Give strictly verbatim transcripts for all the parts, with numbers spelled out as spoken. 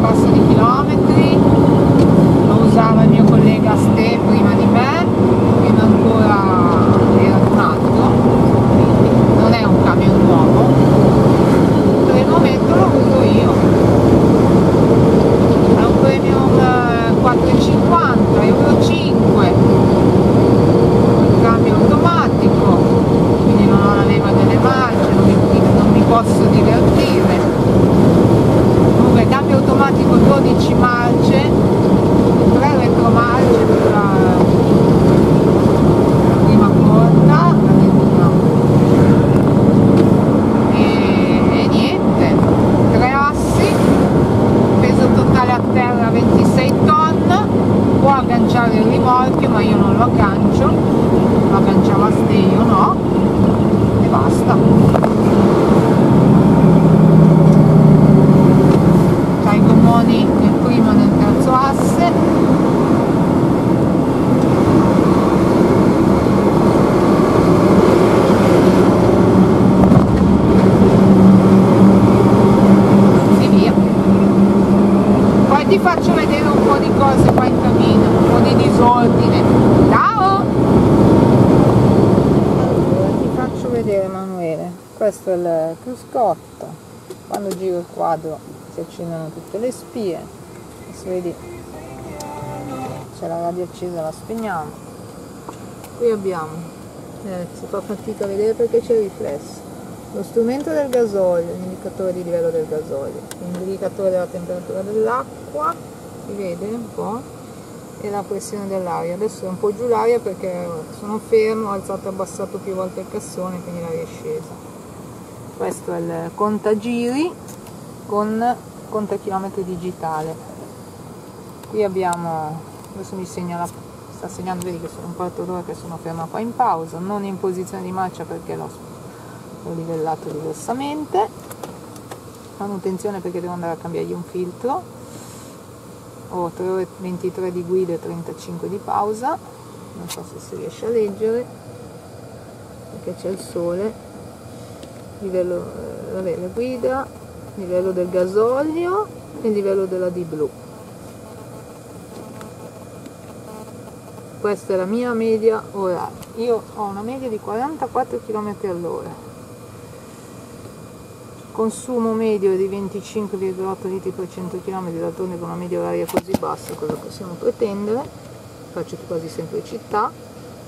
passo di chilometri, lo usava il mio collega Ste prima di me, prima ancora era un altro, quindi non è un camion nuovo, per il momento lo uso io. È un Premium quattro e cinquanta, euro cinque, il cambio automatico, quindi non ho la leva delle marce, non mi, non mi posso divertire. Comunque cambio automatico dodici marce, tre retromarce per la, la prima corta, e, e niente, tre assi, peso totale a terra ventisei tonne, può agganciare il rimorchio ma io non lo aggancio, lo agganciava Ste, io no, e basta. C'ha i gommoni nel primo e nel terzo asse, e via. Poi ti faccio vedere un po' di cose qua in cabina, un po' di disordine. Ciao! Allora, ti faccio vedere, Emanuele, questo è il cruscotto, quando giro il quadro si accendono tutte le spie, adesso vedi c'è la radio accesa, la spegniamo. Qui abbiamo, eh, si fa fatica a vedere perché c'è il riflesso, lo strumento del gasolio, l'indicatore di livello del gasolio, l'indicatore della temperatura dell'acqua, si vede un po', e la pressione dell'aria. Adesso è un po' giù l'aria perché sono fermo, ho alzato e abbassato più volte il cassone, quindi l'aria è scesa. Questo è il contagiri con contachilometri digitale. Qui abbiamo, adesso mi segna la, sta segnando, vedi che sono un quarto d'ora che sono ferma qua in pausa, non in posizione di marcia perché l'ho livellato diversamente. Manutenzione perché devo andare a cambiargli un filtro. Ho tre ore e ventitré di guida e trentacinque di pausa, non so se si riesce a leggere perché c'è il sole. Livello, eh, vabbè, la guida, livello del gasolio e livello della D blu. Questa è la mia media oraria. Io ho una media di quarantaquattro chilometri all'ora, consumo medio di venticinque virgola otto litri per cento chilometri, d'altronde con una media oraria così bassa cosa possiamo pretendere? Faccio quasi sempre città.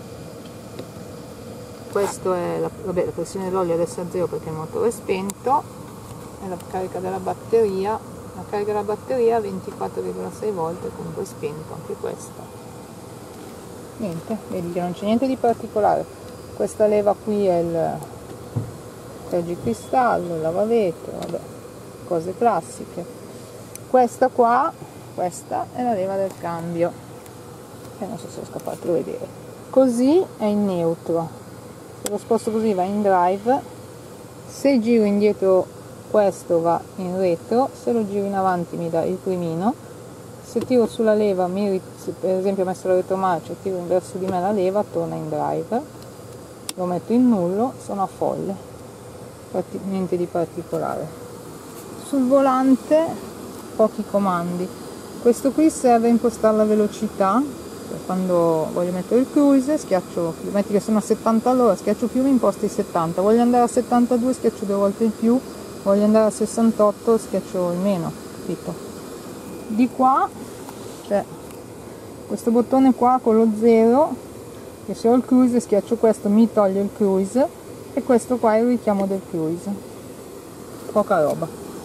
Questo è la, vabbè, la pressione dell'olio adesso è a zero perché il motore è spento, e la carica della batteria, la carica della batteria a ventiquattro virgola sei volt, comunque è spento anche questo. Niente, vedi che non c'è niente di particolare. Questa leva qui è il tergicristallo, il lavavetro, vabbè, cose classiche. Questa qua, questa è la leva del cambio, che non so se riesco a fartelo vedere. Così è in neutro. Se lo sposto così va in drive, se giro indietro questo va in retro, se lo giro in avanti mi dà il primino, se tiro sulla leva, mi, per esempio ho messo la retromarcia, tiro in verso di me la leva, torna in drive, lo metto in nullo, sono a folle, niente di particolare. Sul volante pochi comandi, questo qui serve a impostare la velocità. Quando voglio mettere il cruise schiaccio più, metti che sono a settanta all'ora, schiaccio più, mi imposta i settanta, voglio andare a settantadue, schiaccio due volte il più, voglio andare a sessantotto, schiaccio il meno, capito? Di qua c'è questo bottone qua con lo zero, che se ho il cruise schiaccio questo, mi toglie il cruise, e questo qua è il richiamo del cruise, poca roba.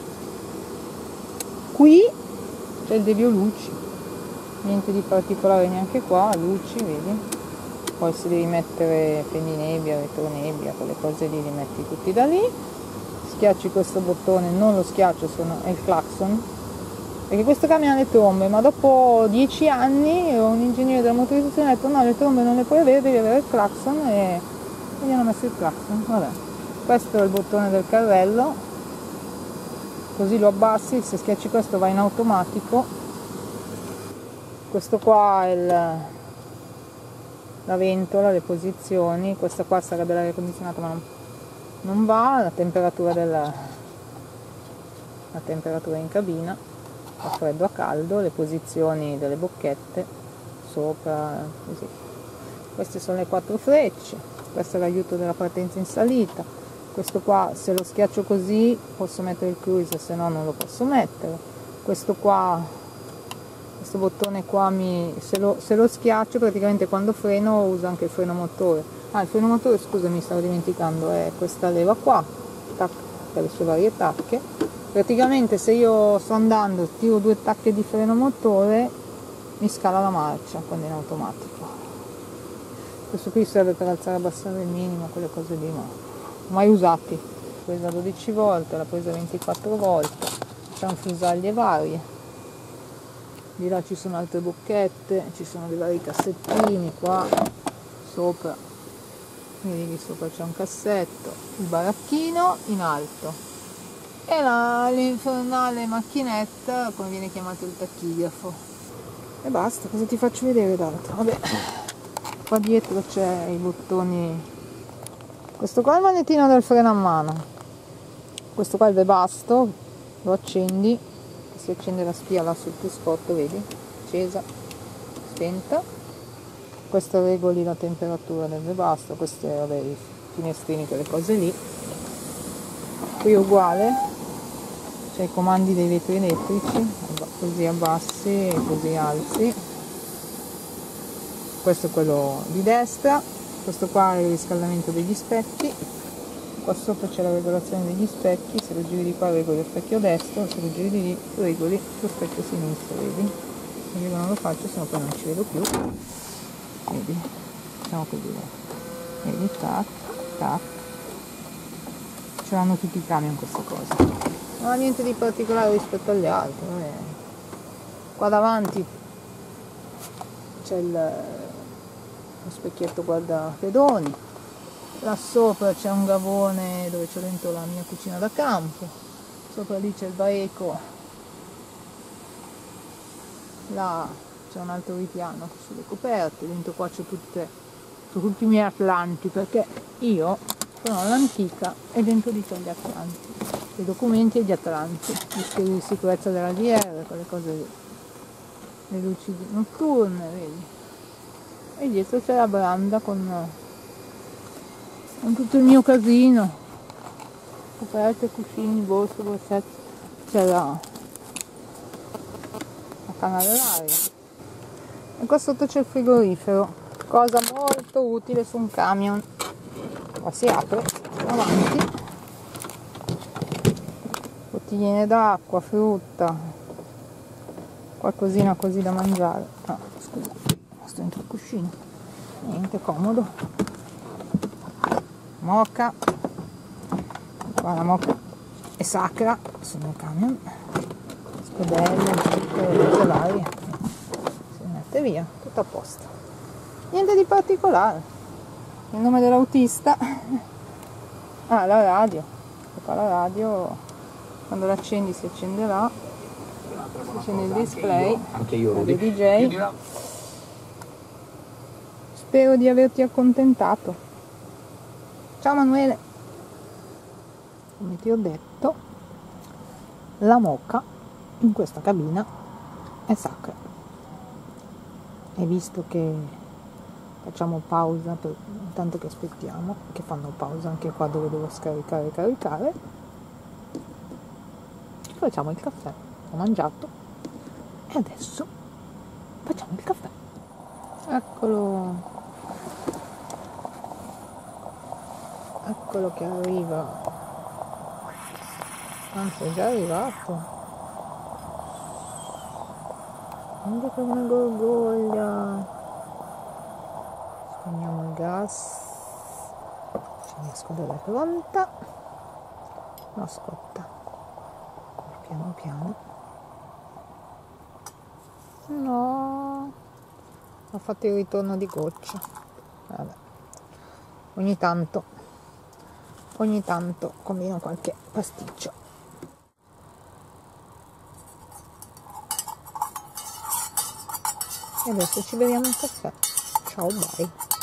Qui c'è il devio luci, niente di particolare neanche qua, luci, vedi? Poi se devi mettere fendinebbia, retronebbia, quelle cose lì li metti tutti da lì. Schiacci questo bottone, non lo schiaccio, sono, è il clacson, perché questo camion ha le trombe, ma dopo dieci anni un ingegnere della motorizzazione ha detto no, le trombe non le puoi avere, devi avere il clacson, e gli hanno messo il clacson. Vabbè, questo è il bottone del carrello, così lo abbassi, se schiacci questo va in automatico. Questo qua è il, la ventola, le posizioni, questa qua sarà dell'aria condizionata ma non, non va, la temperatura della la temperatura in cabina, a freddo a caldo, le posizioni delle bocchette sopra, così. Queste sono le quattro frecce, questo è l'aiuto della partenza in salita. Questo qua, se lo schiaccio così posso mettere il cruise, se no non lo posso mettere. Questo qua, questo bottone qua, mi, se, lo, se lo schiaccio praticamente quando freno uso anche il freno motore. Ah, il freno motore, scusa, mi stavo dimenticando, è questa leva qua, tac, per le sue varie tacche. Praticamente se io sto andando, tiro due tacche di freno motore, mi scala la marcia quando è in automatico. Questo qui serve per alzare e abbassare il minimo, quelle cose lì, ma mai usati. Presa dodici volte, la presa ventiquattro volte, c'è un fusaglie varie. Di là ci sono altre bocchette, ci sono dei vari cassettini qua sopra. Vedi lì sopra c'è un cassetto, il baracchino in alto e l'infernale macchinetta, come viene chiamato il tachigrafo. E basta, cosa ti faccio vedere d'altro? Vabbè, qua dietro c'è i bottoni. Questo qua è il manettino del freno a mano, questo qua è il webasto, lo accendi, si accende la spia là sul cruscotto, vedi? Accesa, spenta. Questo regoli la temperatura del webasto, questi vabbè, i finestrini, quelle cose lì. Qui è uguale, c'è i comandi dei vetri elettrici, così abbassi e così alzi. Questo è quello di destra, questo qua è il riscaldamento degli specchi, qua sopra c'è la regolazione degli specchi, se lo giri di qua regoli lo specchio destro, se lo giri di lì regoli lo specchio sinistro, vedi? Io non lo faccio, sennò poi non ci vedo più. Vedi, facciamo così, vedi, tac, tac, ce l'hanno tutti i camion queste cose, non ha niente di particolare rispetto agli altri. Vabbè. Qua davanti c'è il, lo specchietto guarda pedoni, là sopra c'è un gavone dove c'è dentro la mia cucina da campo, sopra lì c'è il baeco, là c'è un altro ripiano sulle coperte, dentro qua c'è tutte, tutti i miei atlanti, perché io sono all'antica e dentro di c'è gli atlanti, i documenti e gli atlanti, gli schede di sicurezza della D R, quelle cose lì, le luci notturne, vedi? E dietro c'è la branda con, con tutto il mio casino, coperte, cuscini, borse, borsette, c'è la, la canna dell'aria. E qua sotto c'è il frigorifero, cosa molto utile su un camion. Qua si apre avanti, bottigline d'acqua, frutta, qualcosina così da mangiare. No, scusa, sto dentro il cuscino, niente, comodo. Moka, qua la moka è sacra sul mio camion, scodelle, tutte varie. Via, tutto a posto, niente di particolare. Il nome dell'autista, ah, la radio, e qua la radio quando l'accendi si accende là, si accende il display, anche io, anche io D J. Spero di averti accontentato. Ciao Manuele. Come ti ho detto, la moka in questa cabina è sacra. E visto che facciamo pausa, per, intanto che aspettiamo, che fanno pausa anche qua dove devo scaricare e caricare, ci facciamo il caffè. Ho mangiato e adesso facciamo il caffè. Eccolo, eccolo che arriva, anzi è già arrivato. Guarda che una gorgoglia. Spegniamo il gas, c'è la scodella pronta, no scotta, piano piano. No, ho fatto il ritorno di goccia. Vabbè, ogni tanto ogni tanto combino qualche pasticcio. E adesso ci beviamo il caffè. Ciao, bye.